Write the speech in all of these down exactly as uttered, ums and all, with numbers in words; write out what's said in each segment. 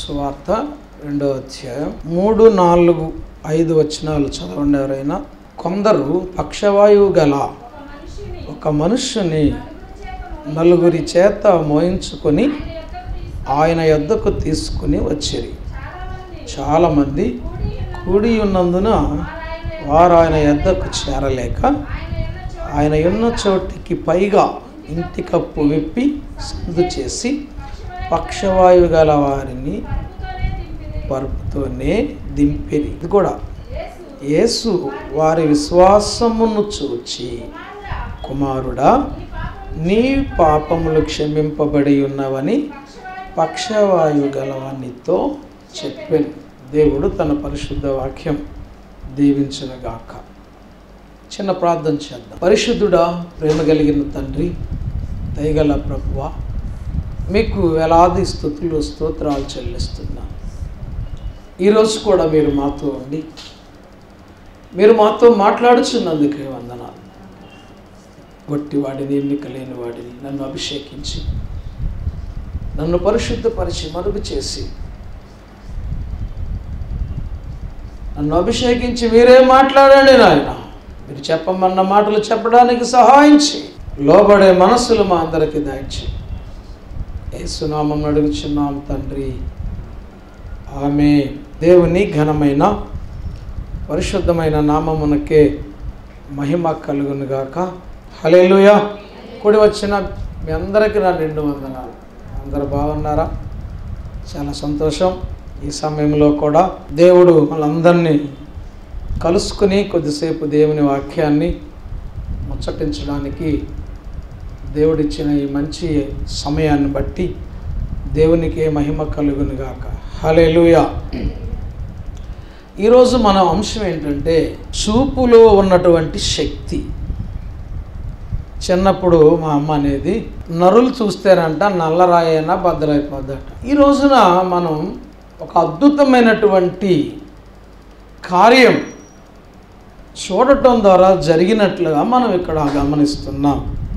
సువార్త రెండో అధ్యాయం మూడు నాలుగు ఐదు వచనాలు చదవండి ఎవరైనా. కొందరు పక్షవాయువు గల ఒక మనుష్యుని నలుగురి చేత మోయించుకొని ఆయన యొద్దకు తీసుకుని వచ్చిరి. చాలామంది కూడి ఉన్నందున వారు ఆయన యొద్దకు చేరలేక ఆయన ఉన్న చోటికి పైగా ఇంటి కప్పు విప్పి సందు చేసి పక్షవాయువు గల వారిని పరుపుతోనే దింపిరి. ఇది కూడా యేసు వారి విశ్వాసమును చూచి, కుమారుడా, నీ పాపములు క్షమింపబడి ఉన్నవని పక్షవాయువు గలవానితో చెప్పాను. దేవుడు తన పరిశుద్ధ వాక్యం దీవించునుగాక. చిన్న ప్రార్థన చేద్దాం. పరిశుద్ధుడా, ప్రేమ కలిగిన తండ్రి, దయగల ప్రభువా, మీకు వేలాది స్తుతులు స్తోత్రాలు చెల్లిస్తున్నాను. ఈరోజు కూడా మీరు మాతో ఉండి మీరు మాతో మాట్లాడుచున్నందుకే వందనాలు. గొట్టి వాడిని, ఎన్నిక లేని వాడిని నన్ను అభిషేకించి నన్ను పరిశుద్ధపరిచి మరుగు చేసి నన్ను అభిషేకించి మీరే మాట్లాడండి నాయన. మీరు చెప్పమన్న మాటలు చెప్పడానికి సహాయించి లోబడే మనస్సులు మా అందరికీ దయచి యేసునామం అడుగుచున్నాం తండ్రి, ఆమేన్. దేవుని ఘనమైన పరిశుద్ధమైన నామమునకే మహిమ కలుగునుగాక. హల్లెలూయా. కూడి వచ్చిన మీ అందరికీ నా నిండు వందనాలు. అందరూ బాగున్నారా? చాలా సంతోషం. ఈ సమయంలో కూడా దేవుడు మనందరినీ కలుసుకుని కొద్దిసేపు దేవుని వాక్యాన్ని ముచ్చటించడానికి దేవుడిచ్చిన ఈ మంచి సమయాన్ని బట్టి దేవునికే మహిమ కలుగునుగాక. హల్లెలూయా. ఈరోజు మన అంశం ఏంటంటే చూపులో ఉన్నటువంటి శక్తి. చిన్నప్పుడు మా అమ్మ అనేది నరులు చూస్తేనంట నల్లరాయైనా బద్దలైపోద్దట. ఈ రోజున మనం ఒక అద్భుతమైనటువంటి కార్యం చూడటం ద్వారా జరిగినట్లుగా మనం ఇక్కడ గమనిస్తున్నాం.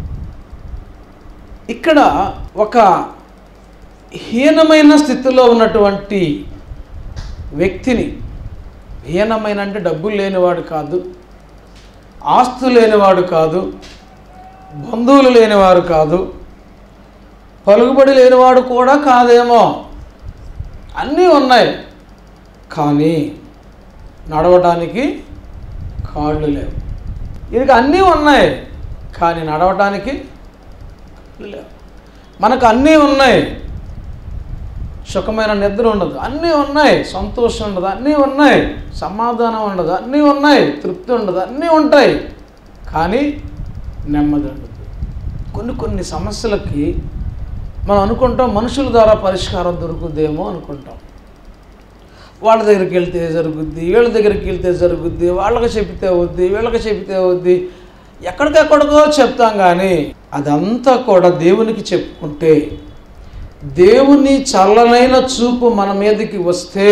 ఇక్కడ ఒక హీనమైన స్థితిలో ఉన్నటువంటి వ్యక్తిని, హీనమైన అంటే డబ్బులు లేనివాడు కాదు, ఆస్తులు లేనివాడు కాదు, బంధువులు లేనివారు కాదు, పలుకుబడి లేనివాడు కూడా కాదేమో, అన్నీ ఉన్నాయి కానీ నడవటానికి కాళ్ళు లేవు. ఇది అన్నీ ఉన్నాయి కానీ నడవటానికి కాళ్ళు లేవు. మనకు అన్నీ ఉన్నాయి, సుఖమైన నిద్ర ఉండదు, అన్నీ ఉన్నాయి, సంతోషం ఉండదు, అన్నీ ఉన్నాయి, సమాధానం ఉండదు, అన్నీ ఉన్నాయి, తృప్తి ఉండదు, అన్నీ ఉంటాయి కానీ నెమ్మది ఉండదు. కొన్ని కొన్ని సమస్యలకి మనం అనుకుంటాం మనుషుల ద్వారా పరిష్కారం దొరుకుద్దేమో అనుకుంటాం. వాళ్ళ దగ్గరికి వెళ్తే జరుగుద్ది, వీళ్ళ దగ్గరికి వెళ్తే జరుగుద్ది, వాళ్ళకి చెప్తే వద్ది, వీళ్ళకి చెప్తే వద్ది, ఎక్కడికెక్కడికో చెప్తాం కానీ అదంతా కూడా దేవునికి చెప్పుకుంటే దేవుని చల్లనైన చూపు మన మీదకి వస్తే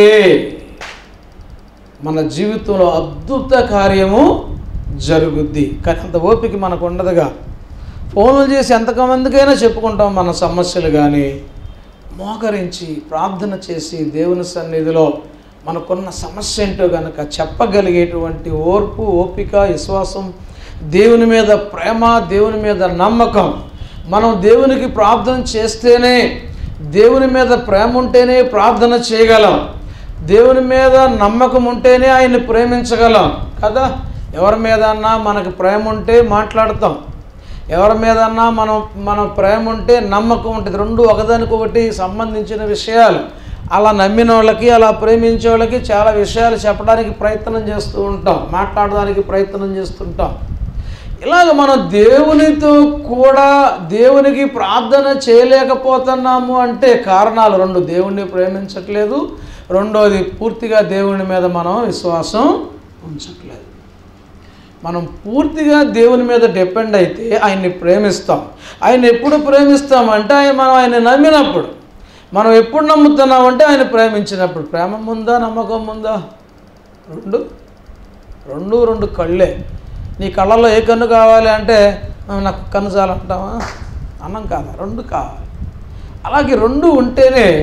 మన జీవితంలో అద్భుత కార్యము జరుగుద్ది. కానీ అంత ఓపిక మనకు ఉండదుగా. ఫోన్లు చేసి ఎంతమందికైనా చెప్పుకుంటాం మన సమస్యలు, కానీ మోకరించి ప్రార్థన చేసి దేవుని సన్నిధిలో మనకున్న సమస్య ఏంటో కనుక చెప్పగలిగేటువంటి ఓర్పు, ఓపిక, విశ్వాసం, దేవుని మీద ప్రేమ, దేవుని మీద నమ్మకం. మనం దేవునికి ప్రార్థన చేస్తేనే, దేవుని మీద ప్రేమ ఉంటేనే ప్రార్థన చేయగలం, దేవుని మీద నమ్మకం ఉంటేనే ఆయన్ని ప్రేమించగలం కదా. ఎవరి మీదన్నా మనకు ప్రేమ ఉంటే మాట్లాడతాం, ఎవరి మీదన్నా మనం మనం ప్రేమ ఉంటే నమ్మకం ఉంటుంది. రెండు ఒకదానికొకటి సంబంధించిన విషయాలు. అలా నమ్మిన వాళ్ళకి, అలా ప్రేమించే వాళ్ళకి చాలా విషయాలు చెప్పడానికి ప్రయత్నం చేస్తూ ఉంటాం, మాట్లాడడానికి ప్రయత్నం చేస్తుంటాం. ఇలాగ మనం దేవునితో కూడా దేవునికి ప్రార్థన చేయలేకపోతున్నాము అంటే కారణాలు రెండు. దేవుణ్ణి ప్రేమించట్లేదు, రెండోది పూర్తిగా దేవుని మీద మనం విశ్వాసం ఉంచట్లేదు. మనం పూర్తిగా దేవుని మీద డిపెండ్ అయితే ఆయన్ని ప్రేమిస్తాం. ఆయన ఎప్పుడు ప్రేమిస్తామంటే ఆయన మనం ఆయన నమ్మినప్పుడు. మనం ఎప్పుడు నమ్ముతున్నామంటే ఆయన ప్రేమించినప్పుడు. ప్రేమ ఉందా, నమ్మకం ఉందా? రెండు రెండు రెండు కళ్ళే. నీ కళ్ళల్లో ఏ కన్ను కావాలి అంటే నాకు కన్ను చాలంటావా? అన్నం కాదా? రెండు కావాలి. అలాగే రెండు ఉంటేనే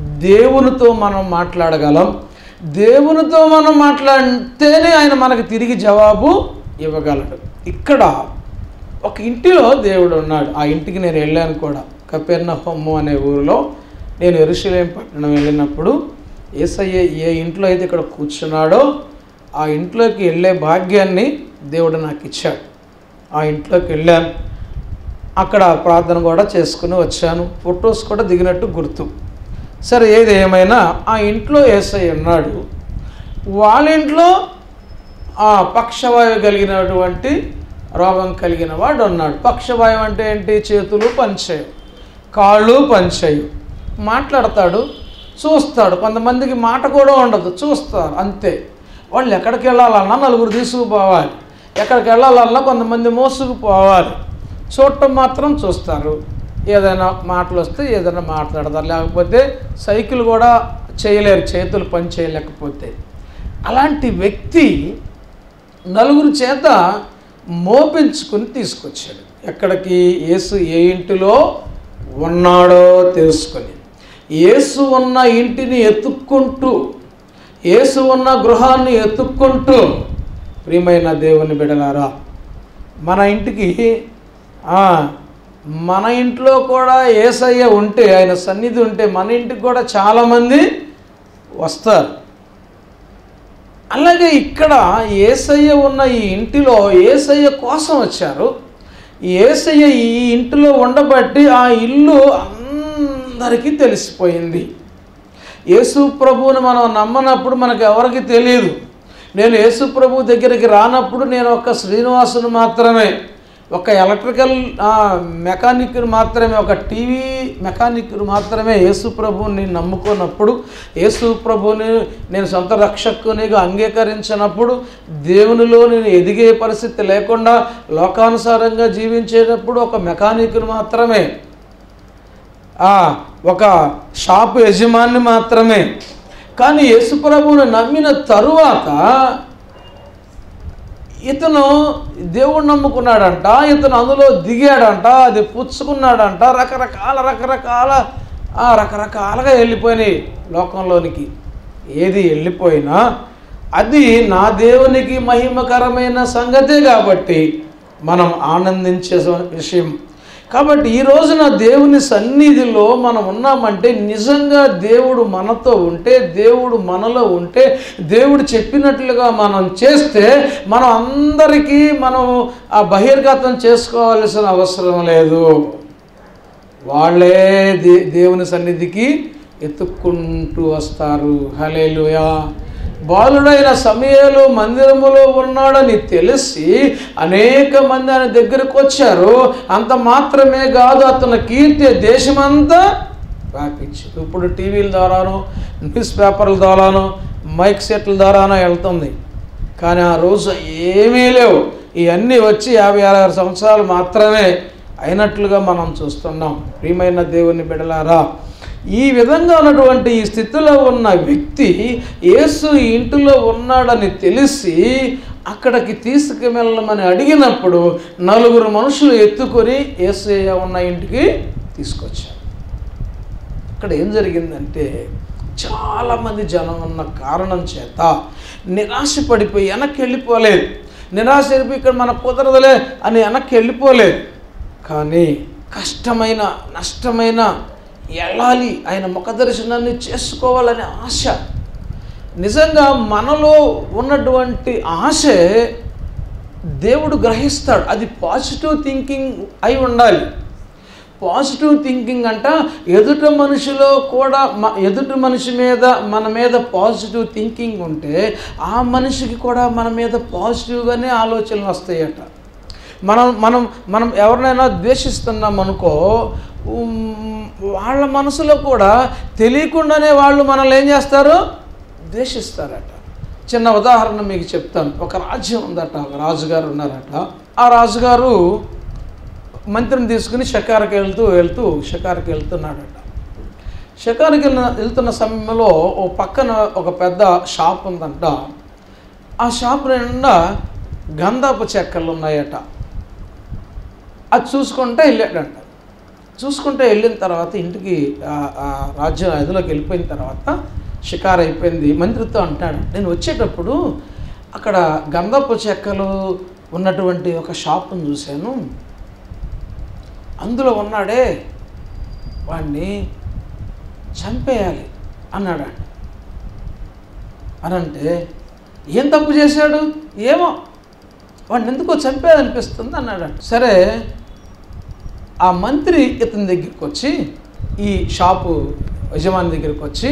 దేవునితో మనం మాట్లాడగలం. దేవునితో మనం మాట్లాడితేనే ఆయన మనకు తిరిగి జవాబు ఇవ్వగలడు. ఇక్కడ ఒక ఇంటిలో దేవుడు ఉన్నాడు. ఆ ఇంటికి నేను వెళ్ళాను కూడా. కపెర్నహూము అనే ఊరిలో నేను యెరూషలేము పట్టణం వెళ్ళినప్పుడు యేసయ్య ఏ ఇంట్లో అయితే ఇక్కడ కూర్చున్నాడో ఆ ఇంట్లోకి వెళ్ళే భాగ్యాన్ని దేవుడు నాకు ఇచ్చాడు. ఆ ఇంట్లోకి వెళ్ళాను. అక్కడ ప్రార్థన కూడా చేసుకుని వచ్చాను. ఫొటోస్ కూడా దిగినట్టు గుర్తు. సరే, ఏది ఏమైనా ఆ ఇంట్లో యేసయ్య ఉన్నాడు. వాళ్ళ ఇంట్లో ఆ పక్షవాయువు కలిగినటువంటి రోగం కలిగిన వాడు ఉన్నాడు. పక్షవాయువు అంటే ఏంటి? చేతులు పనిచేయవు, కాళ్ళు పనిచేయవు. మాట్లాడతాడు, చూస్తాడు. కొంతమందికి మాట కూడా ఉండదు, చూస్తారు అంతే. వాళ్ళు ఎక్కడికి వెళ్ళాలన్నా నలుగురు తీసుకుపోవాలి, ఎక్కడికి వెళ్ళాలన్నా కొంతమంది మోసుకుపోవాలి. చూడటం మాత్రం చూస్తారు. ఏదైనా మాటలు వస్తే ఏదైనా మాట్లాడతారు, లేకపోతే సైకిల్ కూడా చేయలేరు, చేతులు పని చేయలేకపోతే. అలాంటి వ్యక్తి నలుగురు చేత మోపించుకుని తీసుకొచ్చాడు. ఎక్కడికి? యేసు ఏ ఇంటిలో ఉన్నాడో తెలుసుకొని, యేసు ఉన్న ఇంటిని ఎత్తుక్కుంటూ, యేసు ఉన్న గృహాన్ని ఎత్తుక్కుంటూ, ప్రియమైన దేవుని బిడ్డలారా, మన ఇంటికి మన ఇంట్లో కూడా యేసయ్య ఉంటే, ఆయన సన్నిధి ఉంటే మన ఇంటికి కూడా చాలామంది వస్తారు. అలాగే ఇక్కడ యేసయ్య ఉన్న ఈ ఇంటిలో యేసయ్య కోసం వచ్చారు. యేసయ్య ఈ ఇంటిలో ఉండబట్టి ఆ ఇల్లు అందరికీ తెలిసిపోయింది. యేసు ప్రభువుని మనం నమ్మనప్పుడు మనకు ఎవరికి తెలియదు. నేను యేసు ప్రభు దగ్గరికి రానప్పుడు నేను ఒక శ్రీనివాసుని మాత్రమే, ఒక ఎలక్ట్రికల్ మెకానిక్ని మాత్రమే, ఒక టీవీ మెకానిక్ని మాత్రమే యేసు ప్రభువుని నమ్ముకున్నప్పుడు, యేసు ప్రభువుని నేను సొంత రక్షకునిగా అంగీకరించినప్పుడు, దేవునిలో నేను ఎదిగే పరిస్థితి లేకుండా లోకానుసారంగా జీవించేటప్పుడు ఒక మెకానిక్ని మాత్రమే, ఒక షాపు యజమాని మాత్రమే. కానీ యేసు ప్రభువుని నమ్మిన తరువాత ఇతను దేవుడు నమ్ముకున్నాడంట, ఇతను అందులో దిగాడంట, అది పుచ్చుకున్నాడంట, రకరకాల రకరకాల రకరకాలుగా వెళ్ళిపోయినాయి లోకంలోనికి. ఏది వెళ్ళిపోయినా అది నా దేవునికి మహిమకరమైన సంగతే కాబట్టి మనం ఆనందించే విషయం. కాబట్టి ఈ రోజున దేవుని సన్నిధిలో మనం ఉన్నామంటే నిజంగా దేవుడు మనతో ఉంటే, దేవుడు మనలో ఉంటే, దేవుడు చెప్పినట్లుగా మనం చేస్తే మనం అందరికీ మనం ఆ బహిర్గతం చేసుకోవాల్సిన అవసరం లేదు. వాళ్ళే దే దేవుని సన్నిధికి ఎత్తుక్కుంటూ వస్తారు. హల్లెలూయా. బాలుడైన సమూయేలు మందిరములో ఉన్నాడని తెలిసి అనేక మంది ఆయన దగ్గరకు వచ్చారు. అంత మాత్రమే కాదు, అతని కీర్తి దేశమంతా వ్యాపించింది. ఇప్పుడు టీవీల ద్వారాను, న్యూస్ పేపర్ల ద్వారాను, మైక్ సెట్ల ద్వారానో వెళ్తుంది. కానీ ఆ రోజు ఏమీ లేవు. ఇవన్నీ వచ్చి యాభై అరవై సంవత్సరాలు మాత్రమే అయినట్లుగా మనం చూస్తున్నాం. ప్రియమైన దేవుని బిడ్డలారా, ఈ విధంగా ఉన్నటువంటి ఈ స్థితిలో ఉన్న వ్యక్తి యేసు ఇంటిలో ఉన్నాడని తెలిసి అక్కడికి తీసుకువెళ్ళమని అడిగినప్పుడు నలుగురు మనుషులు ఎత్తుకొని యేసయ్య ఉన్న ఇంటికి తీసుకొచ్చారు. అక్కడ ఏం జరిగిందంటే చాలామంది జనం ఉన్న కారణం చేత నిరాశ పడిపోయి వెనక్కి వెళ్ళిపోలేదు. నిరాశ అయిపోయి ఇక్కడ మనకు కుదరదులే అని వెనక్కి వెళ్ళిపోలేదు. కానీ కష్టమైన నష్టమైన వెళ్ళాలి, ఆయన ముఖ దర్శనాన్ని చేసుకోవాలనే ఆశ, నిజంగా మనలో ఉన్నటువంటి ఆశే దేవుడు గ్రహిస్తాడు. అది పాజిటివ్ థింకింగ్ అయి ఉండాలి. పాజిటివ్ థింకింగ్ అంట ఎదుటి మనిషిలో కూడా ఎదుటి మనిషి మీద మన మీద పాజిటివ్ థింకింగ్ ఉంటే ఆ మనిషికి కూడా మన మీద పాజిటివ్గానే ఆలోచనలు వస్తాయట. మనం మనం మనం ఎవరినైనా ద్వేషిస్తున్నాం అనుకో, వాళ్ళ మనసులో కూడా తెలియకుండానే వాళ్ళు మనల్ని ఏం చేస్తారు? ద్వేషిస్తారట. చిన్న ఉదాహరణ మీకు చెప్తాను. ఒక రాజ్యం ఉందట, ఒక రాజుగారు ఉన్నారట. ఆ రాజుగారు మంత్రిని తీసుకుని షికారుకి వెళ్తూ వెళ్తూ షికారుకి వెళ్తున్నాడట. షికారుకి వెళ్తున్న సమయంలో ఓ పక్కన ఒక పెద్ద షాప్ ఉందంట. ఆ షాప్ నిండా గంధపు చెక్కలు ఉన్నాయట. అది చూసుకుంటే వెళ్ళాడంట. చూసుకుంటే వెళ్ళిన తర్వాత ఇంటికి రాజ్యం అదిలోకి వెళ్ళిపోయిన తర్వాత షికారు అయిపోయింది. మంత్రితో అంటాడు, నేను వచ్చేటప్పుడు అక్కడ గంధపు చెక్కలు ఉన్నటువంటి ఒక షాపును చూశాను, అందులో ఉన్నాడే వాడిని చంపేయాలి అన్నాడు. అని అంటే ఏం తప్పు చేశాడు ఏమో, వాడిని ఎందుకో చంపేయాలనిపిస్తుంది అన్నాడు. సరే ఆ మంత్రి ఇతని దగ్గరికి వచ్చి, ఈ షాపు యజమాని దగ్గరికి వచ్చి,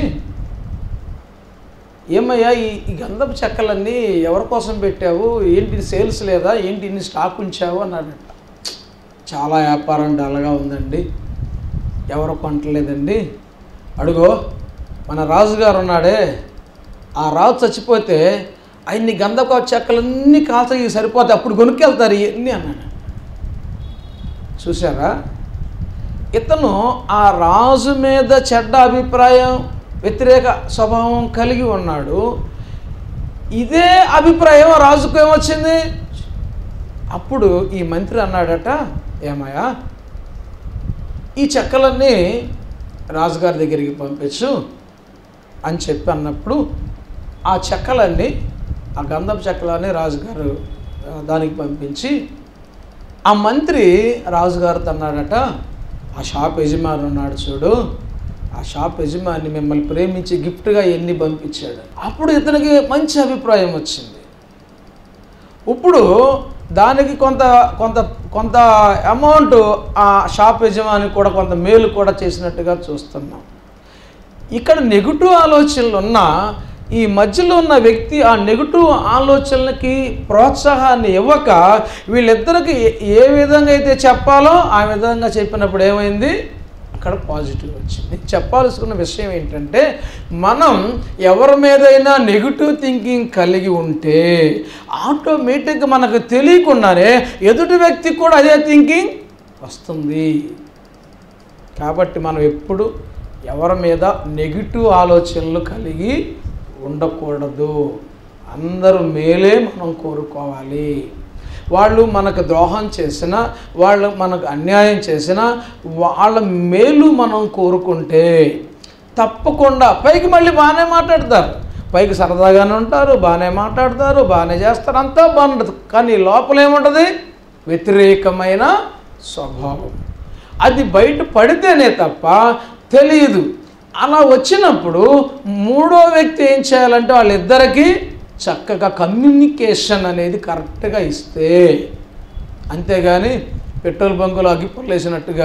ఏమయ్యా ఈ ఈ గంధపు చెక్కలన్నీ ఎవరి కోసం పెట్టావు, ఏంటి సేల్స్ లేదా, ఏంటి ఇన్ని స్టాక్ ఉంచావు అన్నాడట. చాలా వ్యాపారం డల్గా ఉందండి, ఎవరు కొంటలేదండి. అడుగో మన రాజుగారు ఉన్నాడే, ఆ రాజు చచ్చిపోతే ఆయన్ని గంధపు చెక్కలన్నీ కాల్చకి సరిపోతాయి, అప్పుడు కొనుక్కెళ్తారు ఇవన్నీ అన్నాడు. చూసారా, ఇతను ఆ రాజు మీద చెడ్డ అభిప్రాయం, వ్యతిరేక స్వభావం కలిగి ఉన్నాడు. ఇదే అభిప్రాయం రాజుకు ఏమొచ్చింది? అప్పుడు ఈ మంత్రి అన్నాడట, ఏమయ్యా ఈ చెక్కలన్నీ రాజుగారి దగ్గరికి పంపించు అని చెప్పి అన్నప్పుడు ఆ చెక్కలన్నీ, ఆ గంధపు చెక్కలన్నీ రాజుగారు దానికి పంపించి, ఆ మంత్రి రాజుగారితో అన్నాడట, ఆ షాప్ యజమాని ఉన్నాడు చూడు, ఆ షాప్ యజమాని మిమ్మల్ని ప్రేమించి గిఫ్ట్గా ఎన్ని పంపించాడు. అప్పుడు ఇతనికి మంచి అభిప్రాయం వచ్చింది. ఇప్పుడు దానికి కొంత కొంత కొంత అమౌంట్ ఆ షాప్ యజమాని కూడా కొంత మేలు కూడా చేసినట్టుగా చూస్తున్నాం. ఇక్కడ నెగిటివ్ ఆలోచనలు ఉన్న ఈ మధ్యలో ఉన్న వ్యక్తి ఆ నెగిటివ్ ఆలోచనలకి ప్రోత్సాహాన్ని ఇవ్వక వీళ్ళిద్దరికి ఏ విధంగా అయితే చెప్పాలో ఆ విధంగా చెప్పినప్పుడు ఏమైంది, అక్కడ పాజిటివ్ వచ్చింది. చెప్పాల్సిన విషయం ఏంటంటే, మనం ఎవరి మీదైనా నెగిటివ్ థింకింగ్ కలిగి ఉంటే ఆటోమేటిక్గా మనకు తెలియకుండానే ఎదుటి వ్యక్తికి కూడా అదే థింకింగ్ వస్తుంది. కాబట్టి మనం ఎప్పుడు ఎవరి మీద నెగిటివ్ ఆలోచనలు కలిగి ఉండకూడదు. అందరూ మేలే మనం కోరుకోవాలి. వాళ్ళు మనకు ద్రోహం చేసినా, వాళ్ళు మనకు అన్యాయం చేసినా వాళ్ళ మేలు మనం కోరుకుంటే తప్పకుండా పైకి మళ్ళీ బాగానే మాట్లాడతారు, పైకి సరదాగానే ఉంటారు, బాగానే మాట్లాడతారు, బాగానే చేస్తారు, అంతా బాగుంటుంది. కానీ లోపల ఏముంటుంది? వ్యతిరేకమైన స్వభావం. అది బయట పడితేనే తప్ప తెలియదు. అలా వచ్చినప్పుడు మూడో వ్యక్తి ఏం చేయాలంటే వాళ్ళిద్దరికీ చక్కగా కమ్యూనికేషన్ అనేది కరెక్ట్గా ఇస్తే, అంతేగాని పెట్రోల్ బంకులో అగ్గిపుల్లలు వేసినట్టుగా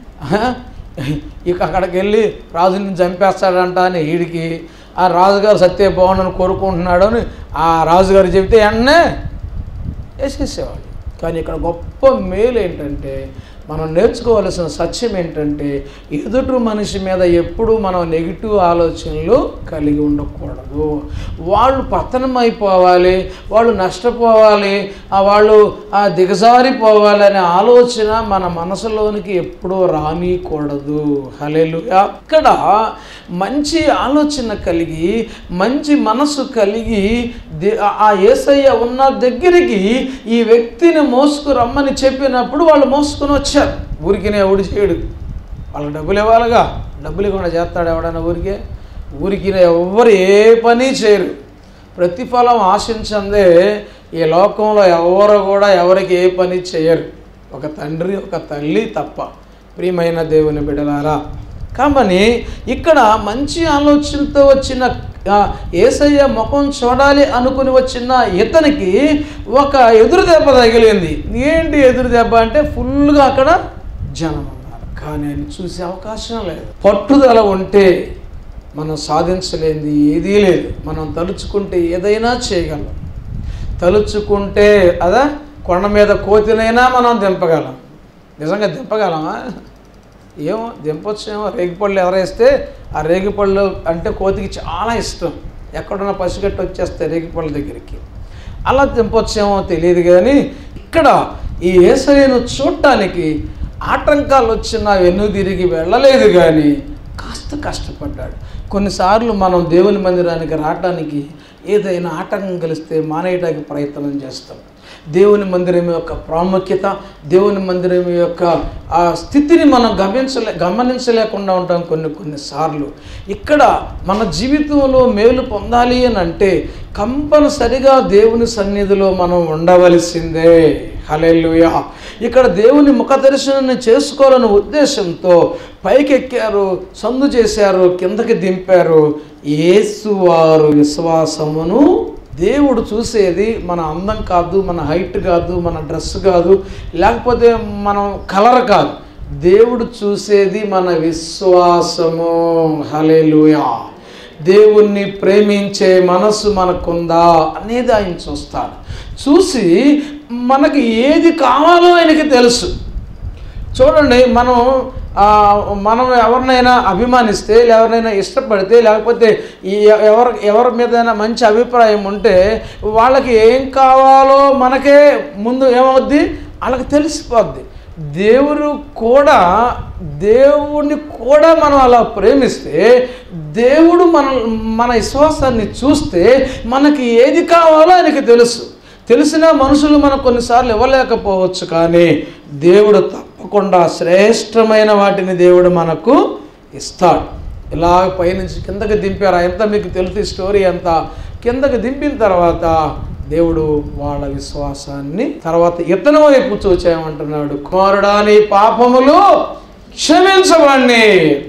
ఇక అక్కడికి వెళ్ళి రాజుని చంపేస్తాడంట అని వీడికి, ఆ రాజుగారు సత్య బాగుండని కోరుకుంటున్నాడు అని ఆ రాజుగారు చెబితే వెంటనే వేసేసేవాడు. కానీ ఇక్కడ గొప్ప మేలు ఏంటంటే, మనం నేర్చుకోవాల్సిన సత్యం ఏంటంటే, ఎదుటి మనిషి మీద ఎప్పుడూ మనం నెగిటివ్ ఆలోచనలు కలిగి ఉండకూడదు. వాళ్ళు పతనం అయిపోవాలి, వాళ్ళు నష్టపోవాలి, వాళ్ళు దిగజారిపోవాలి అనే ఆలోచన మన మనసులోనికి ఎప్పుడూ రానికూడదు. హల్లెలూయా. ఇక్కడ మంచి ఆలోచన కలిగి, మంచి మనసు కలిగి ఆ యేసయ్య ఉన్న దగ్గరికి ఈ వ్యక్తిని మోసుకు రమ్మని చెప్పినప్పుడు వాళ్ళు మోసుకొని వచ్చారు. ఊరికినే ఎవడు చేయడు, వాళ్ళకి డబ్బులు ఇవ్వాలిగా, డబ్బులు ఇవ్వకుండా చేస్తాడు ఎవడన్నా ఊరికే? ఊరికిన ఎవ్వరు ఏ పని చేయరు. ప్రతిఫలం ఆశించందే ఈ లోకంలో ఎవరు కూడా ఎవరికి ఏ పని చేయరు, ఒక తండ్రి ఒక తల్లి తప్ప. ప్రియమైన దేవుని బిడ్డలారా, కాబట్టి ఇక్కడ మంచి ఆలోచనతో వచ్చిన యేసయ్య ముఖం చూడాలి అనుకుని వచ్చిన ఇతనికి ఒక ఎదురు దెబ్బ తగిలింది. ఏంటి ఎదురు దెబ్బ అంటే, ఫుల్గా అక్కడ జనం ఉన్నారు, కానీ ఆయన చూసే అవకాశం లేదు. పట్టుదల ఉంటే మనం సాధించలేనిది ఏదీ లేదు. మనం తలుచుకుంటే ఏదైనా చేయగలం. తలుచుకుంటే అదా కొండ మీద కోతినైనా మనం దింపగలం. నిజంగా దింపగలమా? ఏమో దింపొచ్చేమో. రేగిపళ్ళు ఎవరేస్తే ఆ రేగిపళ్ళు అంటే కోతికి చాలా ఇష్టం. ఎక్కడున్న పసిగట్టు వచ్చేస్తాయి రేగిపళ్ళ దగ్గరికి. అలా దింపొచ్చేమో తెలియదు. కానీ ఇక్కడ ఈ యేసయ్యను చూడటానికి ఆటంకాలు వచ్చినా వెన్ను తిరిగి వెళ్ళలేదు, కానీ కాస్త కష్టపడ్డాడు. కొన్నిసార్లు మనం దేవుని మందిరానికి రావడానికి ఏదైనా ఆటంకం కలిస్తే మానేయడానికి ప్రయత్నం చేస్తాం. దేవుని మందిరం యొక్క ప్రాముఖ్యత, దేవుని మందిరం యొక్క ఆ స్థితిని మనం గమనించలే గమనించలేకుండా ఉంటాం కొన్ని కొన్నిసార్లు. ఇక్కడ మన జీవితంలో మేలు పొందాలి అని అంటే కంపల్సరిగా దేవుని సన్నిధిలో మనం ఉండవలసిందే. హల్లెలూయా. ఇక్కడ దేవుని ముఖ దర్శనాన్ని చేసుకోవాలనే ఉద్దేశంతో పైకెక్కారు, సందు చేశారు, కిందకి దింపారు. యేసువారు విశ్వాసమును దేవుడు చూసేది మన అందం కాదు, మన హైట్ కాదు, మన డ్రెస్ కాదు, లేకపోతే మనం కలర్ కాదు. దేవుడు చూసేది మన విశ్వాసము. హల్లెలూయా. దేవుణ్ణి ప్రేమించే మనసు మనకుందా అనేది ఆయన చూస్తాడు. చూసి మనకి ఏది కావాలో ఆయనకి తెలుసు. చూడండి, మనం మనం ఎవరినైనా అభిమానిస్తే, ఎవరినైనా ఇష్టపడితే, లేకపోతే ఎవరి ఎవరి మీదైనా మంచి అభిప్రాయం ఉంటే వాళ్ళకి ఏం కావాలో మనకే ముందు ఏమవుద్ది, వాళ్ళకి తెలిసిపోద్ది. దేవుడు కూడా దేవుణ్ణి కూడా మనం అలా ప్రేమిస్తే, దేవుడు మన మన విశ్వాసాన్ని చూస్తే మనకి ఏది కావాలో ఆయనకి తెలుసు. తెలిసిన మనుషులు మనకు కొన్నిసార్లు ఇవ్వలేకపోవచ్చు, కానీ దేవుడు తప్పకుండా శ్రేష్టమైన వాటిని దేవుడు మనకు ఇస్తాడు. ఇలా పైనుంచి కిందకి దింపారు. ఎంత మీకు తెలుసు స్టోరీ అంతా. కిందకి దింపిన తర్వాత దేవుడు వాళ్ళ విశ్వాసాన్ని తర్వాత ఇతను వైపు చూచేయమంటున్నాడు. కుమారుడా, నీ పాపములు క్షమించవాణ్ణి.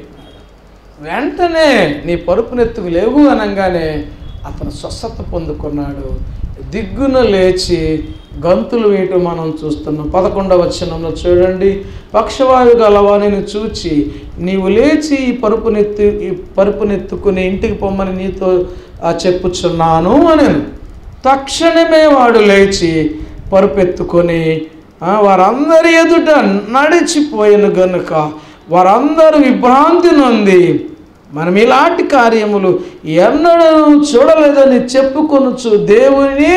వెంటనే నీ పరుపునెత్తుకు లేవు అనగానే అతను స్వస్థత పొందుకున్నాడు. దిగ్గున లేచి గంతులు వేయటం మనం చూస్తున్నాం. పదకొండవ వచనంలో చూడండి, పక్షవాయు గలవాణిని చూచి నీవు లేచి ఈ పరుపునెత్తి ఈ పరుపునెత్తుకుని ఇంటికి పొమ్మని నీతో చెప్పుచున్నాను అని. తక్షణమే వాడు లేచి పరుపెత్తుకొని వారందరి ఎదుట నడిచిపోయాను గనుక వారందరూ విభ్రాంతి నొంది మనం ఇలాంటి కార్యములు ఎన్నడూ చూడలేదని చెప్పుకొనుచు దేవుని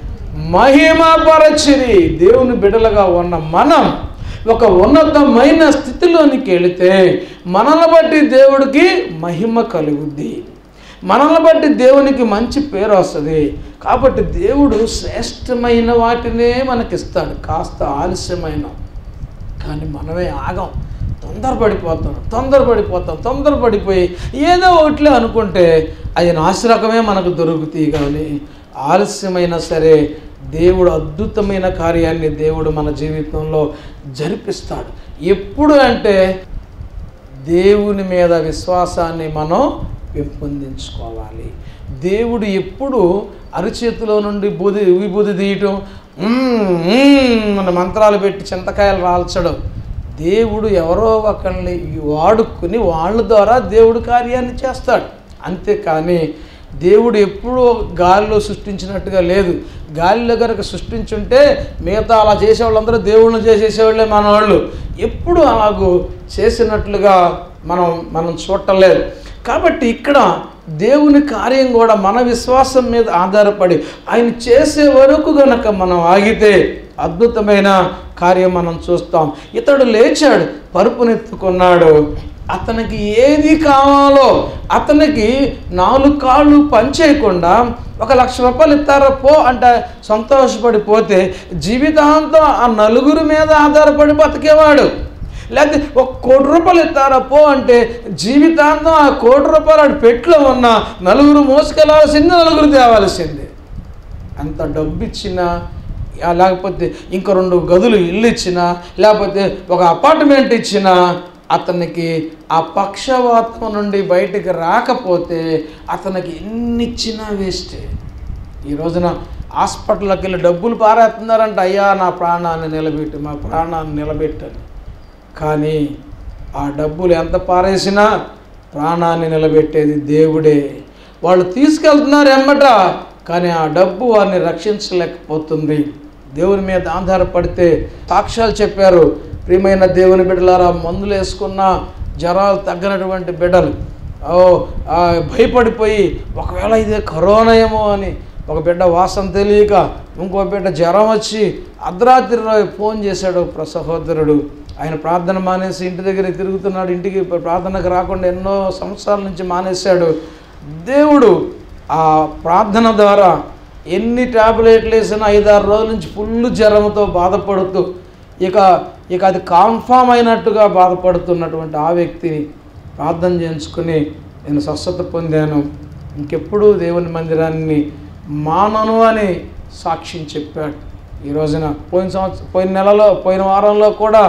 మహిమపరచిరి. దేవుని బిడ్డలుగా ఉన్న మనం ఒక ఉన్నతమైన స్థితిలోనికి వెళితే మనల్ని బట్టి దేవుడికి మహిమ కలుగుద్ది, మనల్ని బట్టి దేవునికి మంచి పేరు వస్తుంది. కాబట్టి దేవుడు శ్రేష్టమైన వాటినే మనకిస్తాడు. కాస్త ఆలస్యమైన కానీ మనమే ఆగం, తొందరపడిపోతాం తొందరపడిపోతాం తొందరపడిపోయి ఏదో ఒకటిలే అనుకుంటే అది నాశరకమే మనకు దొరుకుతాయి. కానీ ఆలస్యమైనా సరే దేవుడు అద్భుతమైన కార్యాన్ని దేవుడు మన జీవితంలో జరిపిస్తాడు. ఎప్పుడు అంటే దేవుని మీద విశ్వాసాన్ని మనం పెంపొందించుకోవాలి. దేవుడు ఎప్పుడు అరిచేతిలో నుండి బూది విభూది తీయటం, మన మంత్రాలు పెట్టి చింతకాయలు రాల్చడం. దేవుడు ఎవరో ఒకరిని వాడుకుని వాళ్ళ ద్వారా దేవుడు కార్యాన్ని చేస్తాడు. అంతేకాని దేవుడు ఎప్పుడూ గాలిలో సృష్టించినట్టుగా లేదు. గాలిలో కనుక సృష్టించుంటే మిగతా అలా చేసేవాళ్ళందరూ దేవుళ్ళని చేసేసేవాళ్ళే మన వాళ్ళు. ఎప్పుడు అలాగూ చేసినట్లుగా మనం మనం చూడలేదు. కాబట్టి ఇక్కడ దేవుని కార్యం కూడా మన విశ్వాసం మీద ఆధారపడి ఆయన చేసే వరకు గనక మనం ఆగితే అద్భుతమైన కార్యం మనం చూస్తాం. ఇతడు లేచాడు, పరుపునెత్తుకున్నాడు. అతనికి ఏది కావాలో అతనికి నాలుగు కాళ్ళు పనిచేయకుండా ఒక లక్ష రూపాయలు ఇస్తారా పో అంటే సంతోషపడిపోతే జీవితాంతం ఆ నలుగురి మీద ఆధారపడి బతికేవాడు. లేకపోతే ఒక కోటి రూపాయలు ఇస్తారా పో అంటే జీవితాంతం ఆ కోటి రూపాయలు పెట్లో ఉన్న నలుగురు మోసుకెళ్ళాల్సింది, నలుగురు తేవాల్సిందే. అంత డబ్బు ఇచ్చినా, లేకపోతే ఇంకో రెండు గదులు ఇల్లు ఇచ్చినా, లేకపోతే ఒక అపార్ట్మెంట్ ఇచ్చినా అతనికి ఆ పక్షవాతం నుండి బయటికి రాకపోతే అతనికి ఎన్ని ఇచ్చినా వేస్టే. ఈ రోజున హాస్పిటల్కి వెళ్ళి డబ్బులు పారేస్తున్నారంట, అయ్యా నా ప్రాణాన్ని నిలబెట్టు, మా ప్రాణాన్ని నిలబెట్టని. కానీ ఆ డబ్బులు ఎంత పారేసినా ప్రాణాన్ని నిలబెట్టేది దేవుడే. వాళ్ళు తీసుకెళ్తున్నారు ఎమ్మట, కానీ ఆ డబ్బు వారిని రక్షించలేకపోతుంది. దేవుని మీద ఆధారపడితే సాక్ష్యాలు చెప్పారు. ప్రియమైన దేవుని బిడ్డలారా, మందులు వేసుకున్న జ్వరాలు తగ్గనటువంటి బిడ్డలు ఓ భయపడిపోయి ఒకవేళ ఇదే కరోనా ఏమో అని ఒక బిడ్డ వాసన తెలియక ఇంకో బిడ్డ జ్వరం వచ్చి అర్ధరాత్రి ఫోన్ చేశాడు సహోదరుడు. ఆయన ప్రార్థన మానేసి ఇంటి దగ్గర తిరుగుతున్నాడు. ఇంటికి ప్రార్థనకు రాకుండా ఎన్నో సంవత్సరాల నుంచి మానేశాడు. దేవుడు ఆ ప్రార్థన ద్వారా ఎన్ని ట్యాబ్లెట్లు వేసినా ఐదారు రోజుల నుంచి ఫుల్ జ్వరంతో బాధపడుతూ ఇక ఇక అది కన్ఫామ్ అయినట్టుగా బాధపడుతున్నటువంటి ఆ వ్యక్తిని ప్రార్థన చేయించుకుని నేను స్వస్థత పొందాను, ఇంకెప్పుడు దేవుని మందిరాన్ని మానను అని సాక్ష్యం చెప్పాడు. ఈ రోజున పోయిన సంవత్సరం పోయిన నెలలో పోయిన వారంలో కూడా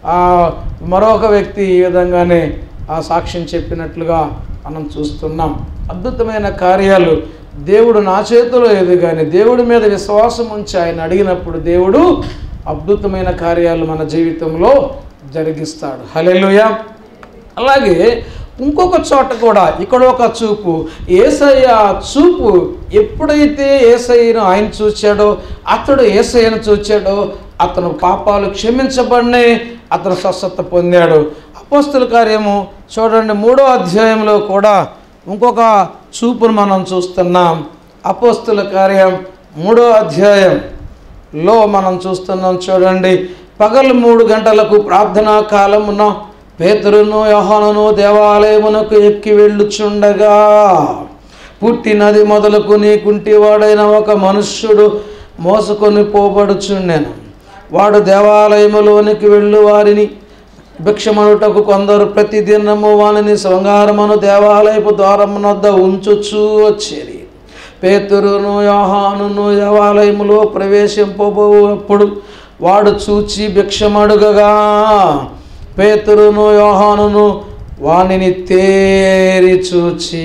మరొక వ్యక్తి ఈ విధంగానే ఆ సాక్ష్యం చెప్పినట్లుగా మనం చూస్తున్నాం. అద్భుతమైన కార్యాలు దేవుడు నా చేతిలో ఏది కానీ దేవుడి మీద విశ్వాసం ఉంచి ఆయన అడిగినప్పుడు దేవుడు అద్భుతమైన కార్యాలు మన జీవితంలో జరిగిస్తాడు. హల్లెలూయా. అలాగే ఇంకొక చోట కూడా ఇక్కడ ఒక చూపు, యేసయ్య చూపు ఎప్పుడైతే యేసయ్యను ఆయన చూచాడో, అతడు యేసయ్యను చూచాడో అతను పాపాలు క్షమించబడినాయి, అతను స్వస్థత పొందాడు. అపోస్తుల కార్యము చూడండి మూడో అధ్యాయంలో కూడా ఇంకొక చూపును మనం చూస్తున్నాం. అపోస్తుల కార్యం మూడో అధ్యాయంలో మనం చూస్తున్నాం. చూడండి, పగలు మూడు గంటలకు ప్రార్థనా కాలమున పేతురును యోహానును దేవాలయమునకు ఎక్కి వెళ్ళుచుండగా పుట్టినది మొదలుకొని కుంటివాడైన ఒక మనుష్యుడు మోసుకొని పోబడుచుండెను. వాడు దేవాలయములోనికి వెళ్ళు వారిని భిక్షమనుటకు కొందరు ప్రతిదినము వానిని శృంగారమును దేవాలయపు ద్వారమునొద్ద ఉంచుచూ వచ్చేది. పేతురును యోహానును దేవాలయములో ప్రవేశింపబోనప్పుడు వాడు చూచి భిక్షమడుగగా పేతురును యోహానును వానిని తేరి చూచి,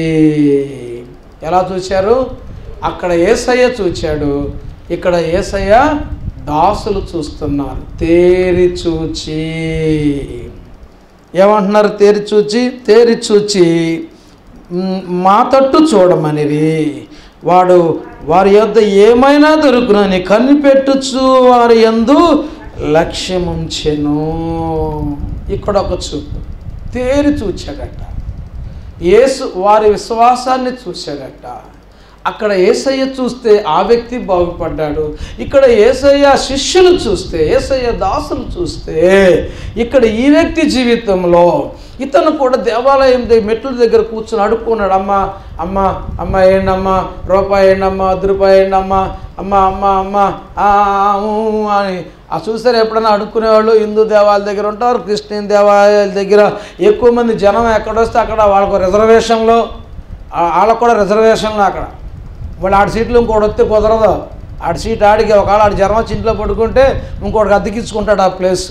ఎలా చూశారు? అక్కడ యేసయ్య చూచాడు, ఇక్కడ యేసయ్య దాసులు చూస్తున్నారు. తేరి చూచి ఏమంటున్నారు? తేరి చూచి తేరి చూచి మా తట్టు చూడమనిది. వాడు వారి యొద్ద ఏమైనా దొరుకునని కనిపెట్టుచు వారి యందు లక్ష్యముంచెను. ఇక్కడ ఒక చూపు, తేరి చూచాడట. యేసు వారి విశ్వాసాన్ని చూశాడట. అక్కడ యేసయ్య చూస్తే ఆ వ్యక్తి బాగుపడ్డాడు. ఇక్కడ యేసయ్య శిష్యులు చూస్తే, యేసయ్య దాసులు చూస్తే ఇక్కడ ఈ వ్యక్తి జీవితంలో ఇతను కూడా దేవాలయం మెట్ల దగ్గర కూర్చొని అడుక్కున్నాడు. అమ్మ అమ్మ అమ్మ ఏంటమ్మా, రూపాయి ఏంటమ్మా, అర్ధ రూపాయి ఏంటమ్మా, అమ్మ అమ్మ అమ్మ అని. ఆ చూసారు ఎప్పుడైనా అడుక్కునేవాళ్ళు హిందూ దేవాలయాల దగ్గర ఉంటారు, క్రిస్టియన్ దేవాలయాల దగ్గర ఎక్కువ మంది జనం ఎక్కడొస్తే అక్కడ వాళ్ళకు రిజర్వేషన్లో, వాళ్ళకు కూడా రిజర్వేషన్లు అక్కడ. వాళ్ళు ఆడి సీట్లు ఇంకోటి వస్తే కుదరదు. ఆడి సీట్ ఆడికి ఒకవేళ ఆడి జ్వరం వచ్చి ఇంట్లో పడుకుంటే ఇంకోటికి అద్దెకించుకుంటాడు ఆ ప్లేస్.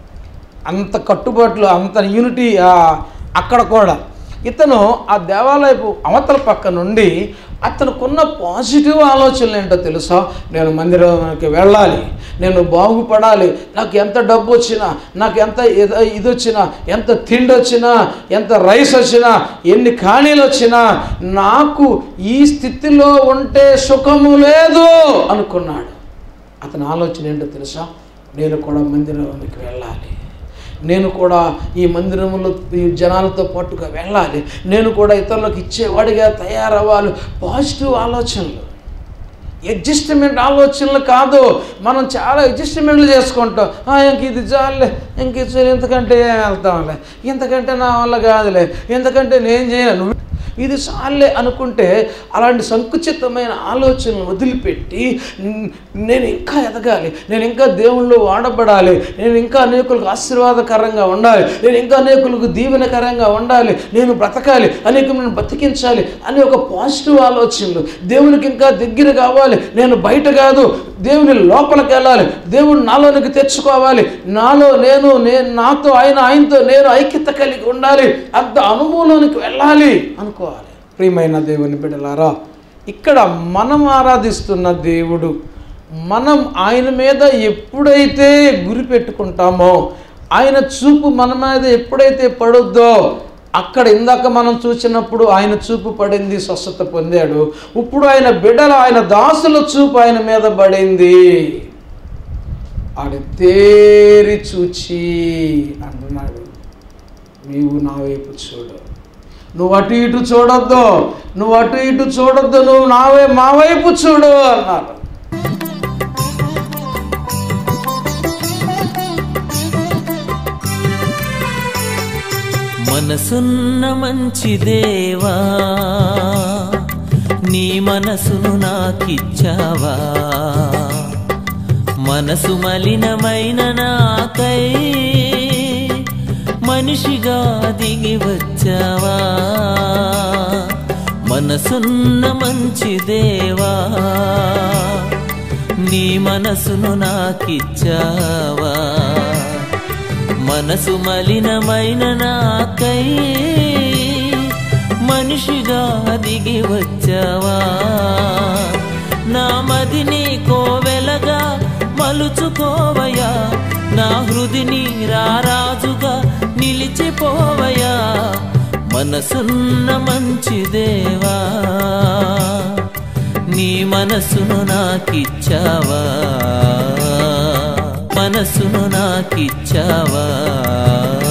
అంత కట్టుబాట్లు, అంత యూనిటీ అక్కడ కూడా. ఇతను ఆ దేవాలయపు అవతల పక్క నుండి అతనుకున్న పాజిటివ్ ఆలోచనలు ఏంటో తెలుసా? నేను మందిరానికి వెళ్ళాలి, నేను బాగుపడాలి, నాకు ఎంత డబ్బు వచ్చినా, నాకు ఎంత ఇది వచ్చినా, ఎంత తిండి వచ్చినా, ఎంత రైస్ వచ్చినా, ఎన్ని కాణీలు వచ్చినా నాకు ఈ స్థితిలో ఉంటే సుఖము లేదు అనుకున్నాడు. అతని ఆలోచన ఏంటో తెలుసా? నేను కూడా మందిరానికి వెళ్ళాలి, నేను కూడా ఈ మందిరంలో ఈ జనాలతో పాటుగా వెళ్ళాలి, నేను కూడా ఇతరులకు ఇచ్చేవాడిగా తయారవ్వాలి. పాజిటివ్ ఆలోచనలు, అడ్జస్ట్మెంట్ ఆలోచనలు కాదు. మనం చాలా అడ్జస్ట్మెంట్లు చేసుకుంటాం. ఇంక ఇది చాలే, ఇంక ఇది ఎంతకంటే ఏం వెళ్తాంలే, ఇంతకంటే నా వల్ల కాదులే, ఎందుకంటే నేను చేయను, ఇది చాలే అనుకుంటే అలాంటి సంకుచితమైన ఆలోచనలు వదిలిపెట్టి నేను ఇంకా ఎదగాలి, నేను ఇంకా దేవుళ్ళు వాడబడాలి, నేను ఇంకా అనేకులకు ఆశీర్వాదకరంగా ఉండాలి, నేను ఇంకా అనేకులకు దీవెనకరంగా ఉండాలి, నేను బ్రతకాలి, అనేకులను బ్రతికించాలి అనే ఒక పాజిటివ్ ఆలోచనలు. దేవునికి ఇంకా దగ్గర కావాలి, నేను బయట కాదు దేవుని లోపలికి వెళ్ళాలి, దేవుడు నాలోనికి తెచ్చుకోవాలి, నాలో నేను నేను నాతో ఆయన ఆయనతో నేను ఐక్యత కలిగి ఉండాలి, అంత అనుభవంలోనికి వెళ్ళాలి అనుకోవాలి. ప్రియమైన దేవుని బిడ్డలారా, ఇక్కడ మనం ఆరాధిస్తున్న దేవుడు, మనం ఆయన మీద ఎప్పుడైతే గురి పెట్టుకుంటామో, ఆయన చూపు మన మీద ఎప్పుడైతే పడుద్దో, అక్కడ ఇందాక మనం చూసినప్పుడు ఆయన చూపు పడింది, స్వస్థత పొందాడు. ఇప్పుడు ఆయన బిడ్డలు, ఆయన దాసుల చూపు ఆయన మీద పడింది. ఆయన తేరి చూచి అంటున్నాడు, నీవు నా వైపు చూడు, నువ్వు అటు ఇటు చూడొద్దు, నువ్వు అటు ఇటు చూడొద్దు, నువ్వు నావే మా వైపు చూడు అన్నాడు. మనసున్న మంచి దేవా నీ మనసును నాకిచ్చావా మనసు మలినమైన నాకై మనిషిగా దిగి వచ్చావా మనసున్న మంచి దేవా నీ మనసును నాకిచ్చావా మనసు మలినమైన నాకై మనిషిగా దిగి వచ్చావా నా మదిని కోవెలగా మలుచుకోవయా నా హృదిని రారాజుగా నిలిచిపోవయా మనసున్న మంచి దేవా నీ మనసును నాకిచ్చావా మనసును నాకిచ్చావా